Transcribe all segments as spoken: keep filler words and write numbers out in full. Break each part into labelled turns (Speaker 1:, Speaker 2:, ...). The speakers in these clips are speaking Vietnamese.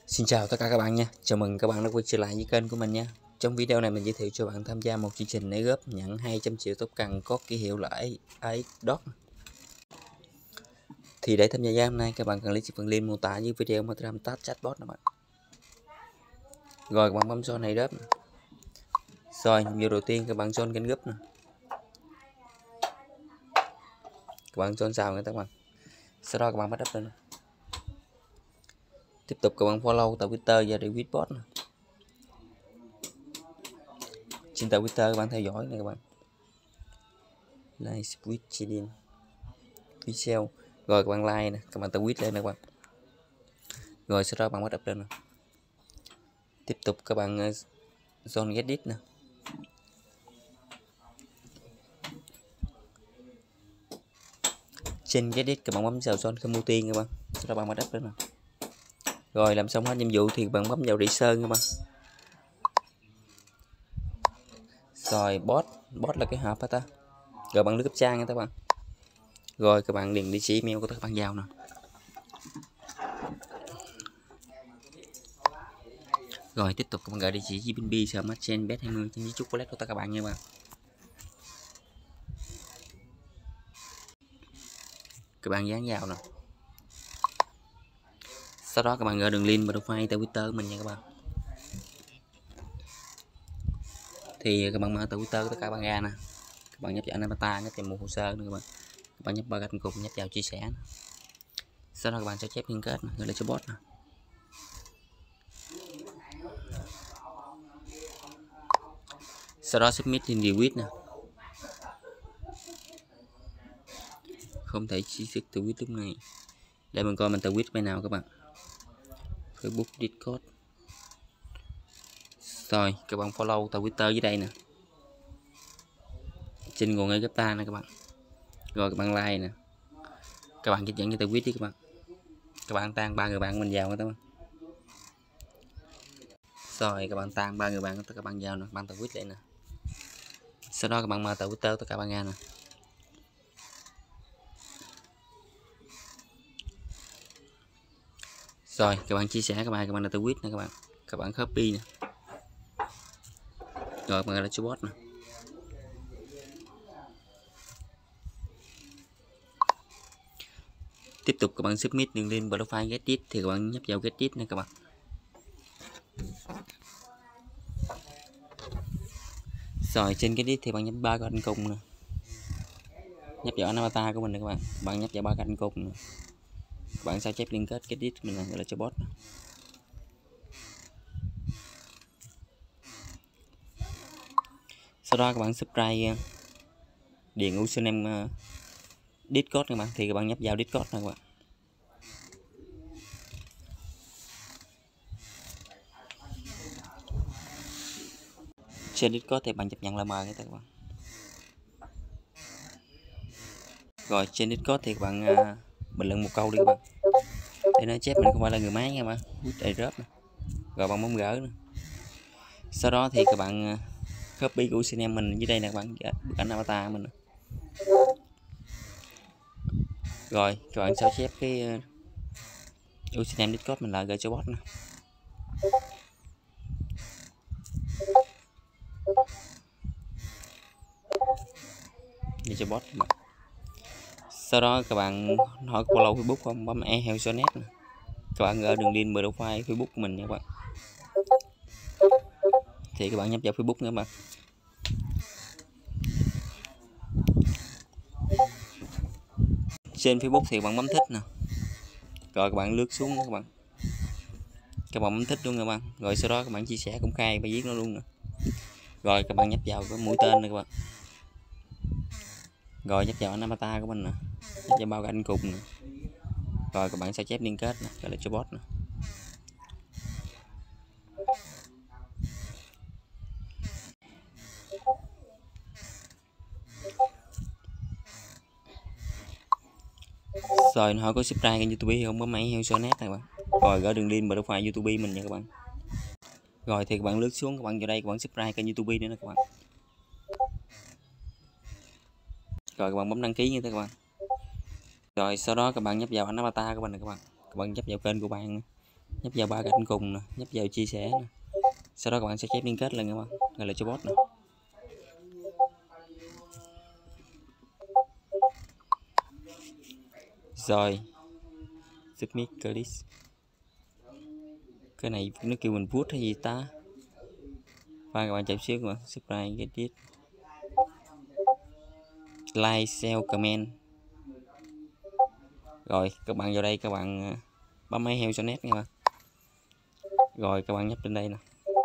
Speaker 1: Xin chào tất cả các bạn nha. Chào mừng các bạn đã quay trở lại với kênh của mình nha. Trong video này mình giới thiệu cho bạn tham gia một chương trình để góp nhận hai trăm triệu top cần có ký hiệu là a ích dot. Thì để tham gia hôm nay các bạn cần lấy phần link mô tả dưới video mà làm tag chatbot các bạn. Rồi các bạn bấm join này đớp. Rồi video đầu tiên các bạn join kênh group nè. Các bạn join sao nha các bạn. Sau đó các bạn bắt up lên. Tiếp tục các bạn follow tại Twitter và retweet bot nè. Trên tờ Twitter các bạn theo dõi này các bạn. Like switch chilling video. Rồi các bạn like nè, các bạn tờ tweet lên nè các bạn. Rồi sau đó bạn bắt up lên nè. Tiếp tục các bạn uh, zone Reddit nè. Trên Reddit các bạn bấm vào zone community các bạn. Sau đó bạn bắt up lên nè. Rồi làm xong hết nhiệm vụ thì bạn bấm vào rỉ sơn các bạn. Rồi bot, bot là cái hộp hả ta? Rồi bạn lướt cấp trang nha các bạn. Rồi các bạn điền địa chỉ email của các bạn vào nè. Rồi tiếp tục các bạn gửi địa chỉ bê en bê sờ match trên bet hai mươi trên chúc wallet của tất cả các bạn nha các bạn. Các bạn dán vào nè. Sau đó các bạn gửi đường link và profile tại Twitter của mình nha các bạn. Thì các bạn mở từ Twitter tất cả các bạn ra nè. Các bạn nhấp vào avatar, nhấp vào một hồ sơ nữa các bạn. Các bạn nhấp vào gạch cùng, nhấp vào chia sẻ nè. Sau đó các bạn cho chép liên kết nè, gửi lại cho bot nè. Sau đó submit in retweet nè. Không thể chỉ sức từ tweet lúc này. Để mình coi mình từ tweet bên nào các bạn. Facebook, Discord. Rồi các bạn follow tờ Twitter dưới đây nè. Trên nguồn Egypta nè các bạn. Rồi các bạn like nè. Các bạn chỉ dẫn cho tờ tweet đi các bạn. Các bạn tăng ba người bạn mình vào các bạn. Rồi các bạn tăng ba người bạn tất cả các bạn vào nè, bạn tờ tweet lại nè. Sau đó các bạn mở tờ Twitter tất cả các bạn ra nè. Rồi các bạn chia sẻ các bạn các bạn là tweet nè các bạn. Các bạn copy nè. Rồi các bạn là cho bot nè. Tiếp tục các bạn submit đường link profile Reddit thì các bạn nhấp vào Reddit nè các bạn. Rồi trên Reddit thì bạn nhấp ba cái icon cùng nè. Nhấp vào avatar của mình nè các bạn. Bạn nhấp vào ba cái icon cùng nè. Các bạn sao chép liên kết Reddit mình là gọi là cho bot nè. Sau đó các bạn subscribe điền username uh, Discord các bạn thì các bạn nhấp vào Discord nè các bạn. Trên Discord thì bạn chấp nhận là mời các bạn. Rồi trên Discord thì các bạn uh, bình luận một câu đi các bạn. Để nói chép mình không phải là người máy nha các bạn. Hút drop nè. Rồi bạn bấm gỡ nè. Sau đó thì các bạn uh, copy của username mình dưới đây nè các bạn, bức ảnh avatar mình nè. Rồi các bạn sao chép cái uh, username Discord mình lại gửi cho bot nè. Đi cho bot mà. Sau đó các bạn hỏi follow Facebook không, bấm e heo net nè. Các bạn gửi đường link profile Facebook của mình nha các bạn. Thì các bạn nhấp vào Facebook nữa mà. Trên Facebook thì các bạn bấm thích nè. Rồi các bạn lướt xuống các bạn. Các bạn bấm thích luôn các bạn. Rồi sau đó các bạn chia sẻ công khai bài viết nó luôn nè. Rồi các bạn nhấp vào cái mũi tên này các bạn. Rồi nhấp vào avatar của mình nè. Nhấp vào bao anh cùng nè. Rồi các bạn sao chép liên kết nè, gọi là cho bot nè. Rồi hỏi có subscribe kênh YouTube không, bấm máy heo net này các bạn. Rồi gửi đường link profile YouTube mình nha các bạn. Rồi thì các bạn lướt xuống các bạn vào đây các bạn subscribe kênh YouTube nữa nè các bạn. Rồi các bạn bấm đăng ký như thế các bạn. Rồi sau đó các bạn nhấp vào ảnh avatar của mình nè các bạn. Các bạn nhấp vào kênh của bạn. nhấp vào ba cạnh cùng nè, nhấp vào chia sẻ nè. Sau đó các bạn sẽ chép liên kết lên các bạn, gọi là cho bot nè. Rồi submit click. Cái này nó kêu mình put hay gì ta, và các bạn chạy xíu mà subscribe get it like sell comment. Rồi các bạn vào đây các bạn bấm máy heo cho net nha bạn. Rồi các bạn nhấp trên đây nè,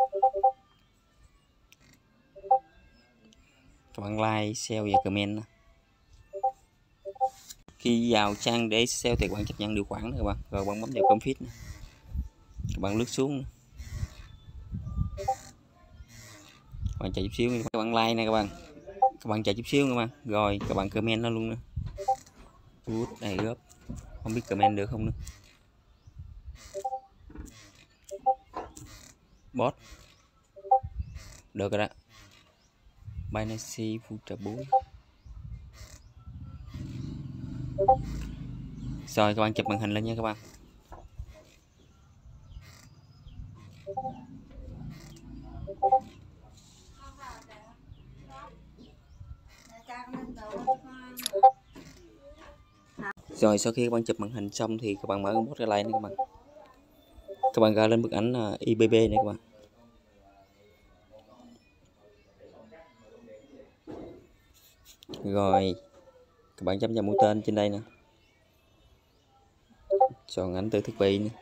Speaker 1: các bạn like sell và comment nè. Khi vào trang để sell thì các bạn chấp nhận điều khoản nè các bạn. Rồi bạn bấm vào config nè, các bạn lướt xuống nè. Các bạn chạy chút xíu, các bạn like nè các bạn, các bạn chạy chút xíu các bạn. Rồi các bạn comment nó luôn nè. Good này góp, không biết comment được không nữa. Bot được rồi đó. Binance Future bốn. Rồi các bạn chụp màn hình lên nha các bạn. Rồi sau khi các bạn chụp màn hình xong thì các bạn mở bot ra lại nha các bạn. Các bạn ra lên bức ảnh i bê bê này các bạn. Rồi các bạn chấm vào mũi tên trên đây nè, chọn ảnh từ thiết bị nè,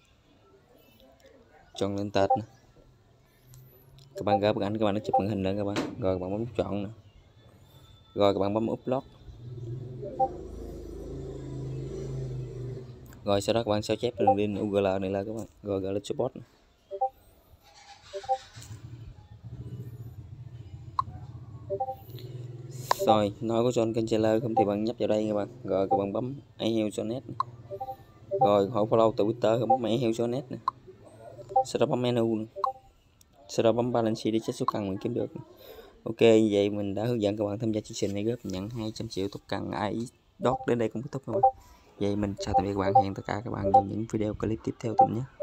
Speaker 1: chọn lên tệp nè. Các bạn gỡ bức ảnh, các bạn nó chụp màn hình lên các bạn. Rồi các bạn bấm chọn nè. Rồi các bạn bấm upload. Rồi sau đó các bạn sao chép đường link u rờ lờ này là các bạn. Rồi gọi lên support nè. Rồi nói có join kênh trailer không thì bạn nhấp vào đây các bạn. Rồi các bạn bấm ai heo cho net. Rồi họ follow từ Twitter, bấm ai heo cho net nè. Sau đó bấm menu nè. Sau đó bấm balance để check số căn mình kiếm được. Ok, vậy mình đã hướng dẫn các bạn tham gia chương trình này góp nhận hai trăm triệu token a i dot. Đến đây cũng kết thúc các bạn. Vậy mình chào tạm biệt các bạn, hẹn tất cả các bạn vào những video clip tiếp theo tụi nhé.